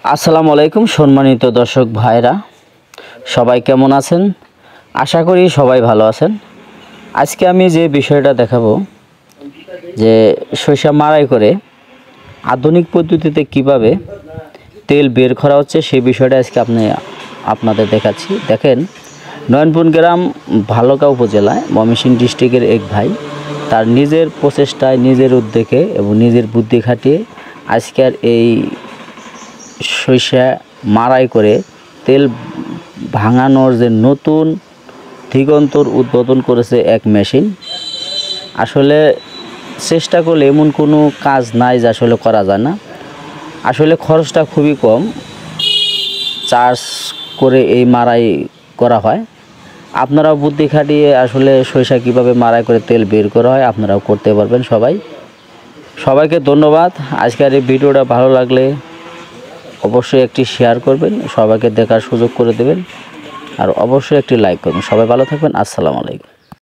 আসসালামু আলাইকুম সম্মানিত দর্শক ভাইরা, সবাই কেমন আছেন? আশা করি সবাই ভালো আছেন। আজকে আমি যে বিষয়টা দেখাবো যে সরিষা মাড়াই করে আধুনিক পদ্ধতিতে কিভাবে তেল বের করা হচ্ছে সেই বিষয়টা আজকে আপনাদের দেখাচ্ছি। দেখেন, নয়নপুর গ্রাম ভালুকা উপজেলায় ময়মনসিংহ ডিস্ট্রিক্টের এক ভাই তার নিজের প্রচেষ্টায়, নিজের উদ্যোগে এবং নিজের বুদ্ধি খাটিয়ে আজকের এই সরিষা মাড়াই করে তেল ভাঙানোর যে নতুন দিগন্তর উদ্বোধন করেছে এক মেশিন। আসলে চেষ্টা করলে এমন কোনো কাজ নাই যে আসলে করা যায় না। আসলে খরচটা খুবই কম, চার্জ করে এই মাড়াই করা হয়। আপনারাও বুদ্ধি খাটিয়ে আসলে সরিষা কীভাবে মাড়াই করে তেল বের করা হয় আপনারাও করতে পারবেন। সবাইকে ধন্যবাদ। আজকের এই ভিডিওটা ভালো লাগলে অবশ্যই একটি শেয়ার করবেন, সবাইকে দেখার সুযোগ করে দেবেন, আর অবশ্যই একটি লাইক করবেন। সবাই ভালো থাকবেন। আসসালামু আলাইকুম।